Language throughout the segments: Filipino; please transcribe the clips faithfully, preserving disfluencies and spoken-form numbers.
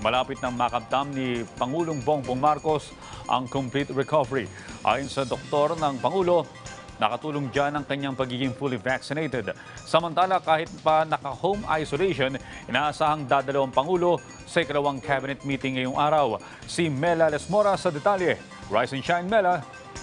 Malapit ng makamtam ni Pangulong Bongbong Marcos ang complete recovery. Ayon sa doktor ng Pangulo, nakatulong dyan ang kanyang pagiging fully vaccinated. Samantala, kahit pa naka-home isolation, inaasahang dadalo ang Pangulo sa ikalawang cabinet meeting ngayong araw. Si Mela Lesmora sa detalye. Rise and shine, Mela.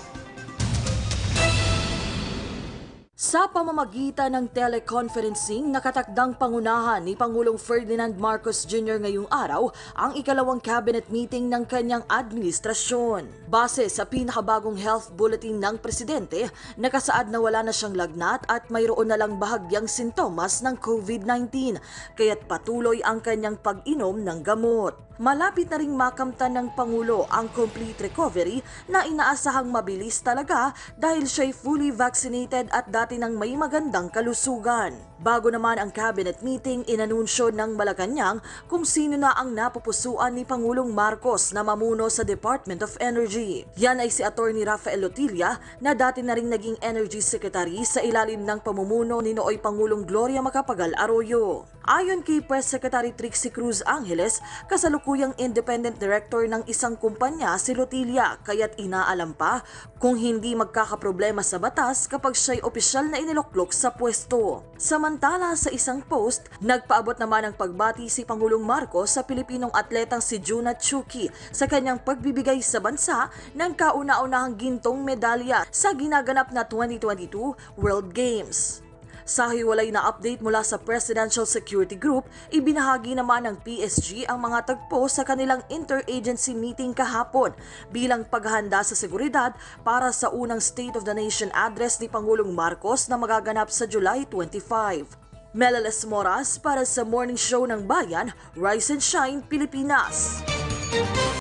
Sa pamamagitan ng teleconferencing, nakatakdang pangunahan ni Pangulong Ferdinand Marcos Junior ngayong araw ang ikalawang cabinet meeting ng kanyang administrasyon. Base sa pinakabagong health bulletin ng presidente, nakasaad na wala na siyang lagnat at mayroon na lang bahagyang sintomas ng COVID nineteen, kaya't patuloy ang kanyang pag-inom ng gamot. Malapit na ring makamtan ng Pangulo ang complete recovery na inaasahang mabilis talaga dahil siya'y fully vaccinated at dati nang may magandang kalusugan. Bago naman ang cabinet meeting, inanunsyo ng Malacanang kung sino na ang napupusuan ni Pangulong Marcos na mamuno sa Department of Energy. Yan ay si Attorney Rafael Lotilla na dati na ring naging Energy Secretary sa ilalim ng pamumuno ni nooy Pangulong Gloria Macapagal Arroyo. Ayon kay Press Secretary Trixie Cruz Angeles, kasalukuyang independent director ng isang kumpanya si Lotilla, kaya't inaalam pa kung hindi magkakaproblema sa batas kapag siya'y opisyal na iniluklok sa pwesto. Samantala, sa isang post, nagpaabot naman ng pagbati si Pangulong Marcos sa Pilipinong atletang si Junat Chuki sa kanyang pagbibigay sa bansa ng kauna-unahang gintong medalya sa ginaganap na twenty twenty-two World Games. Sa hiwalay na update mula sa Presidential Security Group, ibinahagi naman ng P S G ang mga tagpo sa kanilang interagency meeting kahapon bilang paghahanda sa seguridad para sa unang State of the Nation address ni Pangulong Marcos na magaganap sa July twenty-five. Mela Lesmoras para sa Morning Show ng Bayan, Rise and Shine, Pilipinas.